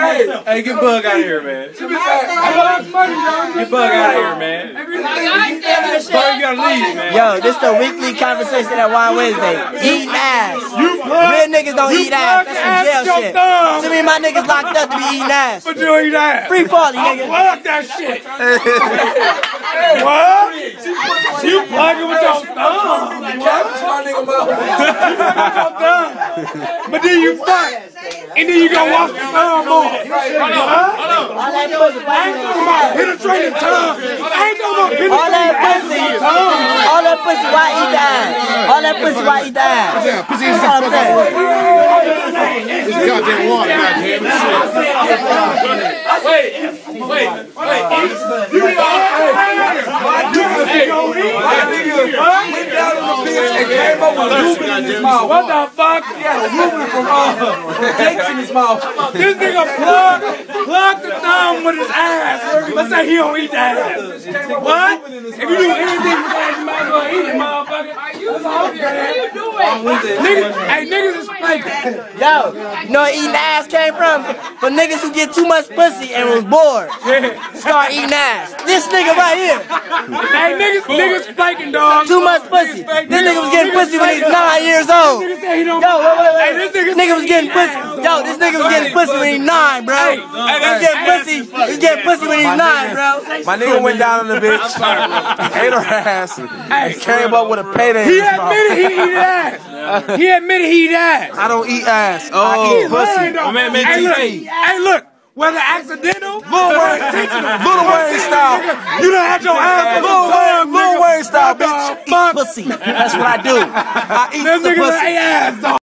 Hey, get Bug out of here, man. Get Bug out of here, man. Bug, you gotta leave, man. Yo, this the weekly conversation at Wine Wednesday. Eating ass. Real niggas don't eat ass. That's some jail shit. To me, my niggas locked up to be eating ass. But you eat ass. Free party, nigga. Plug that shit. What? You plugging with your thumb. But then you fuck. And then you gonna wash the thumb off. Hold on. Penetrating tongue. I ain't gonna penetrate all that pussy. All that pussy, why eat the ass? All that pussy, why eat the ass? That's what I'm saying. This goddamn water, goddamn What the fuck? He had a Ruben from Jakes in his mouth. This nigga plug the thumb with his ass. Let's say he don't eat the ass. What? If you do anything with that, you might as well eat it, motherfucker. That's all I'm saying. What are you doing? Hey, niggas is faking. Yo, you know where eating ass came from? For niggas who get too much pussy and was bored. Start eating ass. This nigga right here. Hey, niggas faking, dog. Too much pussy. This nigga was getting pussy when he was 9 years old. Yo, wait. This nigga was getting pussy. Yo, this nigga was getting pussy when he 9, bro. He's getting pussy when he's 9, bro. My nigga went down on the bitch, ate her ass, and came up with a payday. He admitted he eat ass. He admitted he eat ass. I don't eat ass. I eat pussy. Hey, look. Whether accidental, Lil Wayne style. You done had your ass Lil Wayne style, bitch. Eat pussy. That's what I do. I eat the pussy. Ass, dog.